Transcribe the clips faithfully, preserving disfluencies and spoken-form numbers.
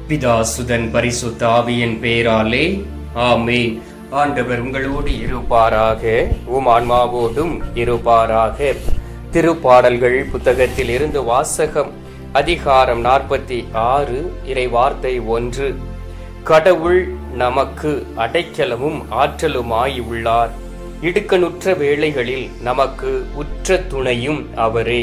பிதா சுதன் பரிசுத்த ஆவியின் பேராலே ஆமென். ஆண்டவர் உங்களோடு இருப்பாராக, உம் ஆன்மாவோடும் இருப்பாராக. திருப்பாடல்கள் புத்தகத்தில் இருந்து வாசகம். அதிகாரம் நாற்பத்தி ஆறு, இறை வார்த்தை ஒன்று. கடவுள் நமக்கு அடைக்கலமும் ஆற்றலுமாய் உள்ளார். இடுக்கணுற்ற வேளைகளில் நமக்கு உற்ற துணையும் அவரே.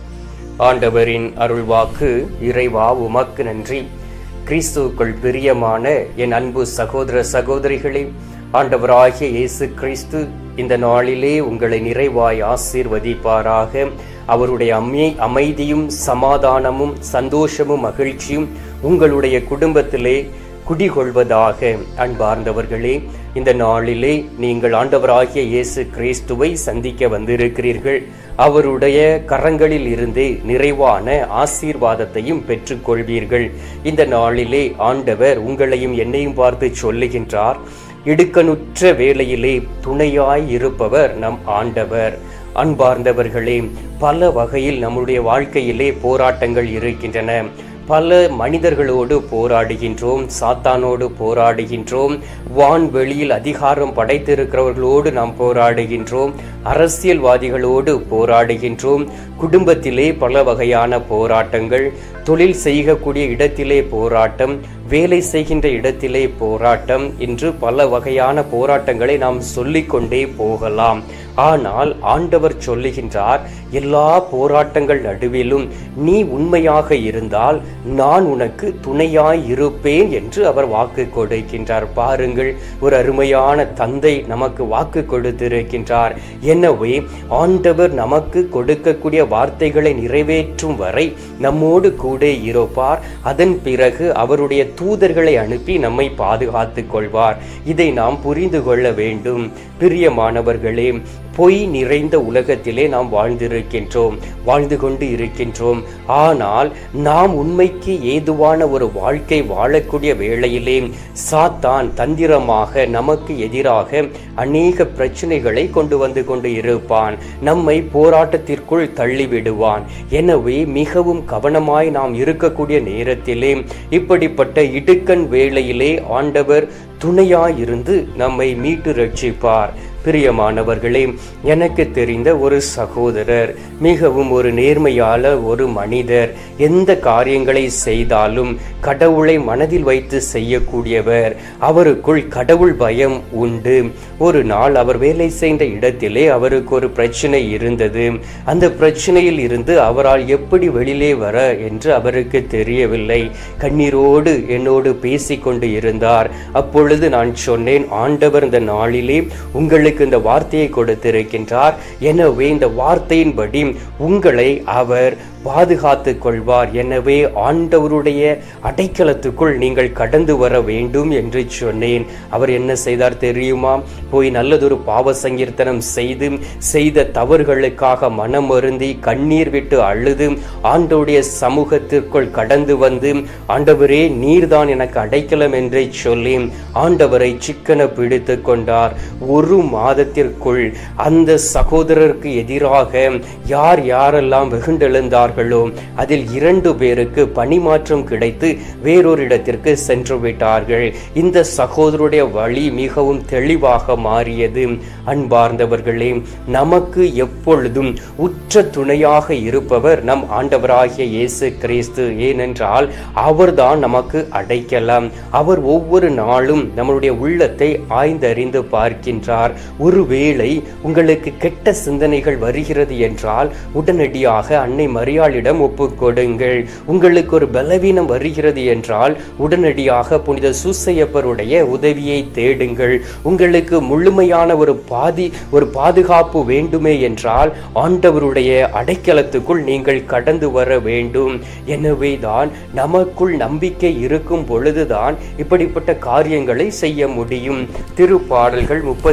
ஆண்டவரின் அருள்வாக்கு. இறைவா உமக்கு நன்றி. கிறிஸ்துவுக்குள் பிரியமான என் அன்பு சகோதர சகோதரிகளே, ஆண்டவராகிய இயேசு கிறிஸ்து இந்த நாளிலே உங்களை நிறைவாய் ஆசீர்வதிப்பாராக. அவருடைய அமை அமைதியும் சமாதானமும் சந்தோஷமும் மகிழ்ச்சியும் உங்களுடைய குடும்பத்திலே குடிகொள்வதாக. அன்பார்ந்தவர்களே, இந்த நாளிலே நீங்கள் ஆண்டவராகிய இயேசு கிறிஸ்துவை சந்திக்க வந்திருக்கிறீர்கள். அவருடைய கரங்களில் இருந்தே நிறைவான ஆசீர்வாதத்தையும் பெற்றுக்கொள்வீர்கள். இந்த நாளிலே ஆண்டவர் உங்களையும் என்னையும் பார்த்து சொல்லுகின்றார், இடுக்கணுற்ற வேளையிலே துணையாய் இருப்பவர் நம் ஆண்டவர். அன்பார்ந்தவர்களே, பல வகையில் நம்முடைய வாழ்க்கையிலே போராட்டங்கள் இருக்கின்றன. பல மனிதர்களோடு போராடுகின்றோம், சாத்தானோடு போராடுகின்றோம், வான்வெளியில் அதிகாரம் படைத்திருக்கிறவர்களோடு நாம் போராடுகின்றோம், அரசியல்வாதிகளோடு போராடுகின்றோம், குடும்பத்திலே பல வகையான போராட்டங்கள், தொழில் செய்யக்கூடிய இடத்திலே போராட்டம், வேலை செய்கின்ற இடத்திலே போராட்டம், இன்று பல வகையான போராட்டங்களை நாம் சொல்லிக்கொண்டே போகலாம். ஆனால் ஆண்டவர் சொல்லுகின்றார், எல்லா போராட்டங்கள் நடுவிலும் நீ உண்மையாக இருந்தால் நான் உனக்கு துணையாய் இருப்பேன் என்று அவர் வாக்கு கொடுக்கின்றார். பாருங்கள், ஒரு அருமையான தந்தை நமக்கு வாக்கு கொடுத்திருக்கின்றார். எனவே ஆண்டவர் நமக்கு கொடுக்கக்கூடிய வார்த்தைகளை நிறைவேற்றும் வரை நம்மோடு கூட இருப்பார். அதன் பிறகு அவருடைய தூதர்களை அனுப்பி நம்மை பாதுகாத்துக் கொள்வார். இதை நாம் புரிந்து கொள்ள வேண்டும். பிரியமானவர்களே, பொய் நிறைந்த உலகத்திலே நாம் வாழ்ந்திருக்கின்றோம், வாழ்ந்து கொண்டு இருக்கின்றோம். ஆனால் நாம் உண்மைக்கு ஏதுவான ஒரு வாழ்க்கை வாழக்கூடிய வேளையிலே சாத்தான் தந்திரமாக நமக்கு எதிராக அநேக பிரச்சனைகளை கொண்டு வந்து கொண்டு இருப்பான். நம்மை போராட்டத்திற்குள் தள்ளிவிடுவான். எனவே மிகவும் கவனமாய் நாம் இருக்கக்கூடிய நேரத்திலே இப்படிப்பட்ட இடுக்கண் வேளையிலே ஆண்டவர் துணையாயிருந்து நம்மை மீட்டு ரட்சிப்பார். பிரியமானவர்களே, எனக்கு தெரிந்த ஒரு சகோதரர், மிகவும் ஒரு நேர்மையாள ஒரு மனிதர், எந்த காரியங்களை செய்தாலும் கடவுளை மனதில் வைத்து செய்யக்கூடியவர். அவருக்குள் கடவுள் பயம் உண்டு. ஒரு நாள் அவர் வேலை செய்த இடத்திலே அவருக்கு ஒரு பிரச்சனை இருந்தது. அந்த பிரச்சனையில் இருந்து அவரால் எப்படி வெளியிலே வர என்று அவருக்கு தெரியவில்லை. கண்ணீரோடு என்னோடு பேசிக்கொண்டு இருந்தார். அப்பொழுது நான் சொன்னேன், ஆண்டவர் இந்த நாளிலே உங்களுக்கு இந்த வார்த்தையை கொடுத்திருக்கின்றார். எனவே இந்த வார்த்தையின்படி உங்களை அவர் பாதுகாத்துக் கொள்வார். எனவே ஆண்டவருடைய அடைக்கலத்துக்குள் நீங்கள் கடந்து வர வேண்டும் என்று சொன்னேன். அவர் என்ன செய்தார் தெரியுமா? போய் நல்லதொரு பாவ சங்கீர்த்தனம் செய்து செய்த தவறுகளுக்காக மனம் வருந்தி கண்ணீர் விட்டு அழுது ஆண்டவருடைய சமூகத்திற்குள் கடந்து வந்து, ஆண்டவரே நீர்தான் எனக்கு அடைக்கலம் என்று சொல்லி ஆண்டவரை சிக்கன பிடித்து கொண்டார். ஒரு மாதத்திற்குள் அந்த சகோதரருக்கு எதிராக யார் யாரெல்லாம் வெகுண்டெழுந்தார், அதில் இரண்டு பேருக்கு பணிமாற்றம் கிடைத்து வேறொரு இடத்திற்கு சென்று விட்டார்கள். இந்த சகோதரருடைய வழி மிகவும் தெளிவாக மாறியது. அன்பார்ந்தவர்களே, நமக்கு எப்பொழுதும் உற்ற துணையாக இருப்பவர் நம் ஆண்டவராகிய இயேசு கிறிஸ்து. ஏனென்றால் அவர்தான் நமக்கு அடைக்கலம். அவர் ஒவ்வொரு நாளும் நம்முடைய உள்ளத்தை ஆய்ந்தறிந்து பார்க்கின்றார். ஒருவேளை உங்களுக்கு கெட்ட சிந்தனைகள் வருகிறது என்றால் உடனடியாக அன்னை மரியாளிடம் ஒப்புக்கொடுங்கள். உங்களுக்கு ஒரு பலவீனம் வருகிறது என்றால் உடனடியாக புனித சூசையப்பருடைய உதவியை தேடுங்கள். உங்களுக்கு முழுமையான ஒரு பாதி ஒரு பாதுகாப்பு வேண்டுமே என்றால் ஆண்டவருடைய அடைக்கலத்துக்குள் நீங்கள் கடந்து வர வேண்டும். எனவேதான் நமக்குள் நம்பிக்கை இருக்கும் பொழுதுதான் இப்படிப்பட்ட காரியங்களை செய்ய முடியும். திருப்பாடல்கள் முப்பத்தி ஒன்று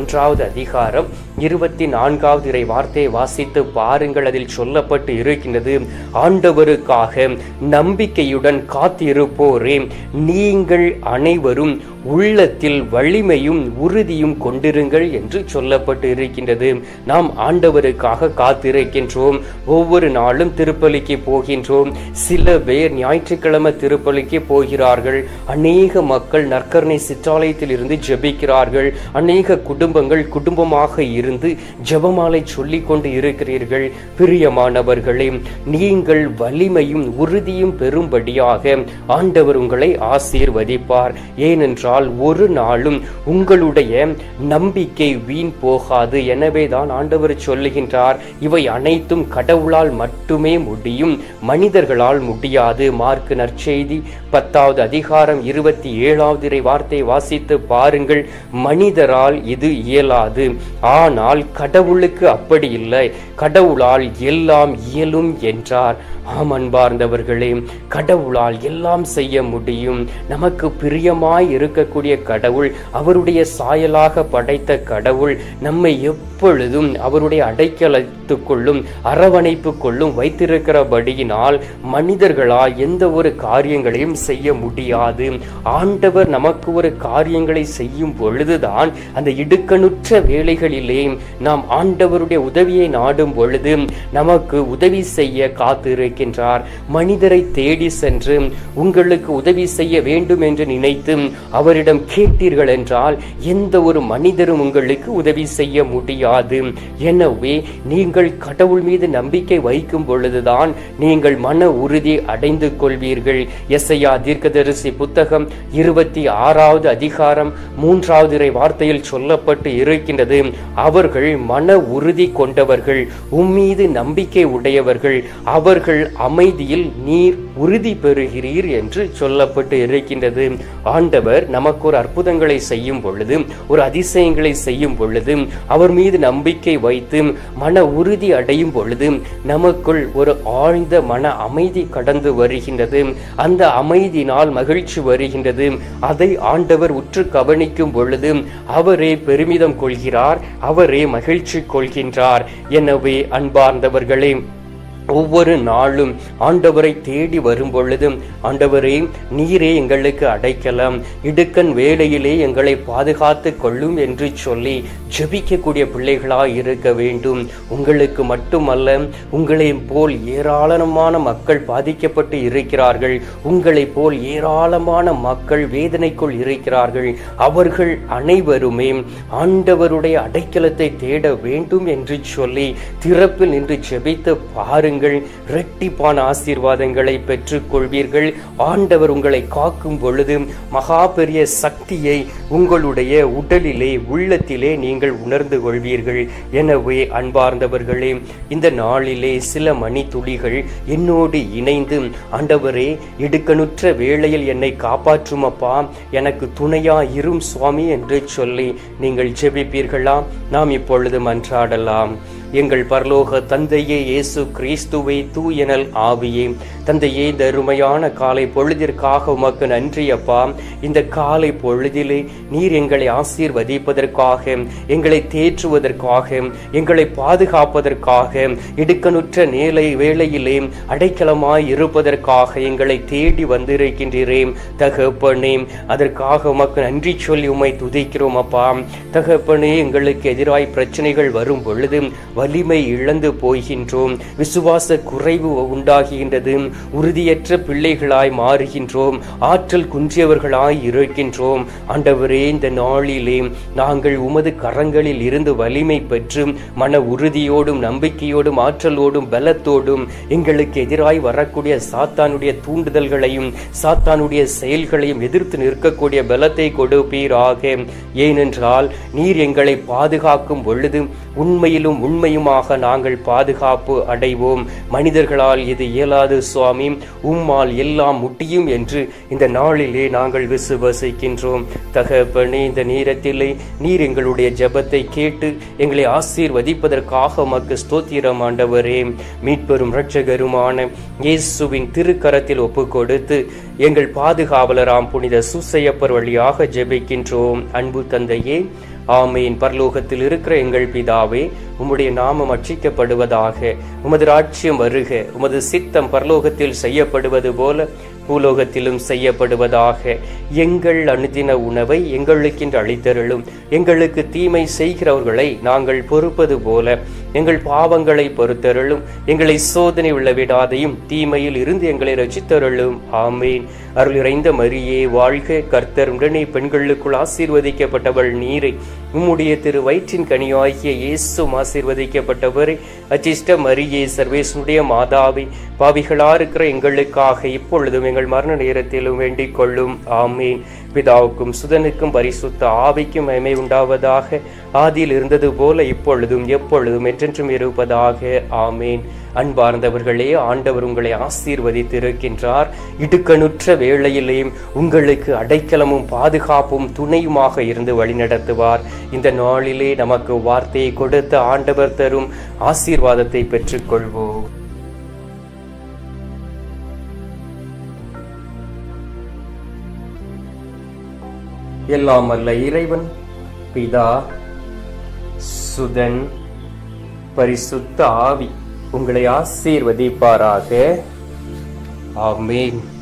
ஒன்றாவது அதிகாரம் இருபத்தி நான்காவது இறை வார்த்தையை வாசித்து பாருங்கள். அதில் சொல்லப்பட்டு இருக்கின்றது, ஆண்டவருக்காக நம்பிக்கையுடன் காத்திருப்போரே, நீங்கள் அனைவரும் உள்ளத்தில் வலிமையும் உறுதியும் கொண்டிருங்கள் என்று சொல்லப்பட்டு இருக்கின்றது. நாம் ஆண்டவருக்காக காத்திருக்கின்றோம். ஒவ்வொரு நாளும் திருப்பலிக்கு போகின்றோம். சில பேர் ஞாயிற்றுக்கிழமை திருப்பலிக்கு போகிறார்கள். அநேக மக்கள் நற்கருணை சிற்றாலயத்தில் இருந்து ஜெபிக்கிறார்கள். அநேக குடும்பங்கள் குடும்பமாக இருந்து ஜெபமாலை சொல்லிக் கொண்டு இருக்கிறீர்கள். பிரியமானவர்களே, நீங்கள் வலிமையும் உறுதியும் பெறும்படியாக ஆண்டவர் உங்களை ஆசீர்வதிப்பார். ஏனென்றால் ஒரு நாளும் உங்களுடைய நம்பிக்கை வீண் போகாது. எனவேதான் ஆண்டவர் சொல்லுகின்றார், இவை அனைத்தும் கடவுளால் மட்டுமே முடியும், மனிதர்களால் முடியாது. மார்க் நற்செய்தி பத்தாவது அதிகாரம் இருபத்தி ஏழாவது இறை வார்த்தையை வாசித்து பாருங்கள். மனிதரால் இது இயலாது, ஆனால் கடவுளுக்கு அப்படி இல்லை, கடவுளால் எல்லாம் இயலும் என்றார். ஆம் அன்பார்ந்தவர்களே, கடவுளால் எல்லாம் செய்ய முடியும். நமக்கு பிரியமாய் இருக்கக்கூடிய கடவுள், அவருடைய சாயலாக படைத்த கடவுள் நம்மை எப்பொழுதும் அவருடைய அடைக்கலத்துக்குள்ளும் அரவணைப்புக்குள்ளும் வைத்திருக்கிறபடியினால் மனிதர்களால் எந்த ஒரு காரியங்களையும் செய்ய முடியாது. ஆண்டவர் நமக்கு ஒரு காரியங்களை செய்யும் பொழுதுதான் அந்த இடுக்கணுற்ற வேளைகளிலே நாம் ஆண்டவருடைய உதவியை நாடும் பொழுது நமக்கு உதவி செய்ய காத்திருக்க இருக்கின்றார். மனிதரை தேடி சென்று உங்களுக்கு உதவி செய்ய வேண்டும் என்று நினைத்து அவரிடம் கேட்டீர்கள் என்றால் எந்த ஒரு மனிதரும் உங்களுக்கு உதவி செய்ய முடியாது. எனவே நீங்கள் கடவுள் மீது நம்பிக்கை வைக்கும் பொழுதுதான் நீங்கள் மன உறுதி அடைந்து கொள்வீர்கள். எசையா தீர்க்கதரிசி புத்தகம் இருபத்தி ஆறாவது அதிகாரம் மூன்றாவது இறை வார்த்தையில் சொல்லப்பட்டு இருக்கின்றது, அவர்கள் மன உறுதி கொண்டவர்கள், உம்மீது நம்பிக்கை உடையவர்கள், அவர்கள் அமைதியில் நீர் உறுதி பெறுகிறீர் என்று சொல்லப்பட்டு இருக்கின்றது. ஆண்டவர் நமக்கு ஒரு அற்புதங்களை செய்யும் பொழுது, ஒரு அதிசயங்களை செய்யும் பொழுது, அவர் மீது நம்பிக்கை வைத்து மன உறுதி அடையும் பொழுது நமக்குள் ஒரு ஆழ்ந்த மன அமைதி கடந்து வருகின்றது. அந்த அமைதியினால் மகிழ்ச்சி வருகின்றது. அதை ஆண்டவர் உற்று கவனிக்கும் பொழுது அவரே பெருமிதம் கொள்கிறார், அவரே மகிழ்ச்சி கொள்கின்றார். எனவே அன்பார்ந்தவர்களே, ஒவ்வொரு நாளும் ஆண்டவரை தேடி வரும் பொழுதும், ஆண்டவரே நீரே எங்களுக்கு அடைக்கலாம், இடுக்கன் வேளையிலே எங்களை பாதுகாத்து கொள்ளும் என்று சொல்லி ஜெபிக்கக்கூடிய பிள்ளைகளாய் இருக்க வேண்டும். உங்களுக்கு மட்டுமல்ல, உங்களை போல் ஏராளமான மக்கள் பாதிக்கப்பட்டு இருக்கிறார்கள். உங்களை போல் ஏராளமான மக்கள் வேதனைக்குள் இருக்கிறார்கள். அவர்கள் அனைவருமே ஆண்டவருடைய அடைக்கலத்தை தேட வேண்டும் என்று சொல்லி திறப்பில் நின்று ஜெபித்து பாருங்கள். இரட்டிப்பான ஆசீர்வாதங்களை பெற்றுக் கொள்வீர்கள். ஆண்டவர் உங்களை காக்கும் பொழுது மகா பெரிய சக்தியை உங்களுடைய உடலிலே உள்ளத்திலே நீங்கள் உணர்ந்து கொள்வீர்கள். எனவே அன்பார்ந்தவர்களே, இந்த நாளிலே சில மணி துளிகள் என்னோடு இணைந்து, ஆண்டவரே இடுக்கணுற்ற வேளையில் என்னை காப்பாற்றும் அப்பா, எனக்கு துணையா இரும் சுவாமி என்று சொல்லி நீங்கள் ஜெபிப்பீர்களா? நாம் இப்பொழுது மன்றாடலாம். எங்கள் பரலோக தந்தையே, இயேசு கிறிஸ்துவே, தூயனல் ஆவியே, தந்தையே, இந்த அருமையான காலை பொழுதிற்காக உமக்கு நன்றி அப்பா. இந்த காலை பொழுதிலே நீர் எங்களை ஆசீர்வதிப்பதற்காக, எங்களை தேற்றுவதற்காக, எங்களை பாதுகாப்பதற்காக, இடுக்கணுற்ற நேலை வேளையிலே அடைக்கலமாய் இருப்பதற்காக எங்களை தேடி வந்திருக்கின்றீரே தகப்பனே. அதற்காக உமக்கு நன்றி சொல்லி உம்மை துதிக்கிறோம் அப்பா. தகப்பனே, எங்களுக்கு எதிராய் பிரச்சனைகள் வரும் பொழுது வலிமை இழந்து போகின்றோம், விசுவாச குறைவு உண்டாகின்றது, உறுதியற்ற பிள்ளைகளாய் மாறுகின்றோம், ஆற்றல் குன்றியவர்களாய் இருக்கின்றோம். ஆண்டவரே, இந்த நாளிலே நாங்கள் உமது கரங்களில் இருந்து வலிமை பெற்று மன உறுதியோடும் நம்பிக்கையோடும் ஆற்றலோடும் பலத்தோடும் எங்களுக்கு எதிராய் வரக்கூடிய சாத்தானுடைய தூண்டுதல்களையும் சாத்தானுடைய செயல்களையும் எதிர்த்து நிற்கக்கூடிய பலத்தை கொடுப்பீராக. ஏனென்றால் நீர் எங்களை பாதுகாக்கும் பொழுது உண்மையிலும் உண்மையுமாக நாங்கள் பாதுகாப்பு அடைவோம். மனிதர்களால் இது இயலாது சுவாமி, உம்மால் எல்லாம் முடியும் என்று இந்த நாளிலே நாங்கள் விசுவசிக்கின்றோம். தகப்பனே, இந்த நேரத்திலே நீர் எங்களுடைய ஜெபத்தை கேட்டு எங்களை ஆசீர்வதிப்பதற்காக உமக்கு ஸ்தோத்திரம் ஆண்டவரே. மீட்பெரும் இரட்சகருமான இயேசுவின் திருக்கரத்தில் ஒப்பு கொடுத்து எங்கள் பாதுகாவலராம் புனித சூசையப்பர் வழியாக ஜெபிக்கின்றோம். அன்பு தந்தையே, ஆமேன். பரலோகத்தில் இருக்கிற எங்கள் பிதாவே, உம்முடைய நாமம் அர்ச்சிக்கப்படுவதாக. உமது ராஜ்யம் வருக. உமது சித்தம் பரலோகத்தில் செய்யப்படுவது போல பூலோகத்திலும் செய்யப்படுவதாக. எங்கள் அனுதின உணவை எங்களுக்கென்று அளித்தருளும். எங்களுக்கு தீமை செய்கிறவர்களை நாங்கள் பொறுப்பது போல எங்கள் பாவங்களை பொறுத்தருளும். எங்களை சோதனை உள்ளவிடாதையும் தீமையில் இருந்து எங்களை ரட்சித்தருளும். ஆமேன். அருள் இறைந்த மரியே வாழ்க. கர்த்தர் உடனே பெண்களுக்குள் ஆசீர்வதிக்கப்பட்டவள் நீரை. உம்முடைய திரு வயிற்றின் கனியாகிய இயேசுவும் ஆசீர்வதிக்கப்பட்டவரே. அச்சிஷ்ட மரியே, சர்வேசனுடைய மாதாவே, பாவிகளா இருக்கிற எங்களுக்காக இப்பொழுதும் எங்கள் மரண நேரத்திலும் வேண்டிக் கொள்ளும். ஆமேன். பிதாவுக்கும் சுதனுக்கும் பரிசுத்த ஆவிக்கும் மகிமை உண்டாவதாக. ஆதியில் இருந்தது போல இப்பொழுதும் எப்பொழுதும் என்றென்றும் இருப்பதாக. ஆமேன். அன்பார்ந்தவர்களே, ஆண்டவர் உங்களை ஆசீர்வதித்திருக்கின்றார். இடுக்கணுற்ற வேளையிலேயும் உங்களுக்கு அடைக்கலமும் பாதுகாப்பும் துணையுமாக இருந்து வழிநடத்துவார். இந்த நாளிலே நமக்கு வார்த்தையை கொடுத்த ஆண்டவர் தரும் ஆசீர்வாதத்தை பெற்றுக்கொள்வோம். எல்லாம் அல்ல இறைவன் பிதா, சுதன், பரிசுத்த ஆவி உங்களை ஆசீர்வதிப்பாராக. ஆமென்.